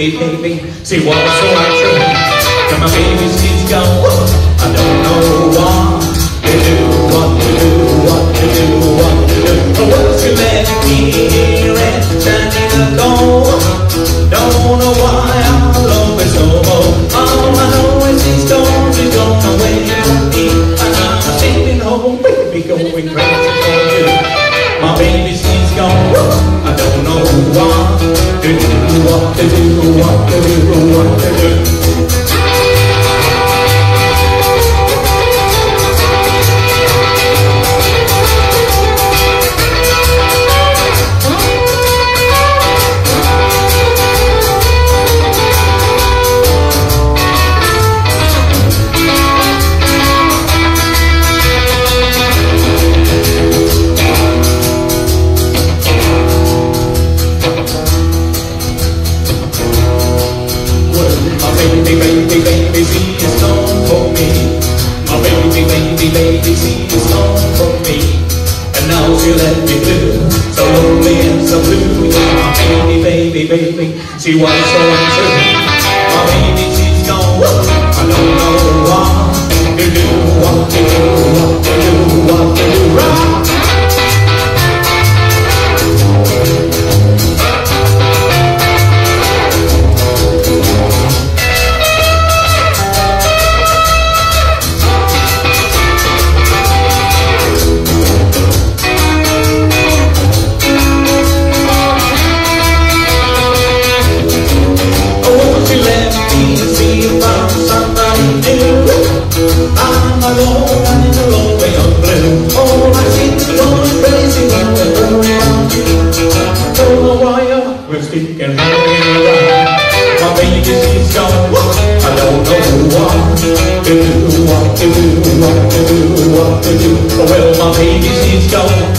baby. She was so true. And my baby, she's gone. I don't know what to do, what to do, what to do, what to do. Oh, well, she left me here and standing alone. Don't know why I love her so much. All I know is she's gone away from me. And I'm sailing home, baby, going crazy for you. My baby, she's gone. I don't know what to do, what to do, what to do, what to do. Baby, she is gone for me. My baby, she is gone for me. And now she left me blue, so lonely and so blue. Yeah, my baby, she was so untrue. My baby, she's gone. I don't know what to do, what to do, what to do, what to do. Right? And rolling around. My baby, she's gone. I don't know what to do, what to do, what to do, what to do. Well, my baby, she's gone.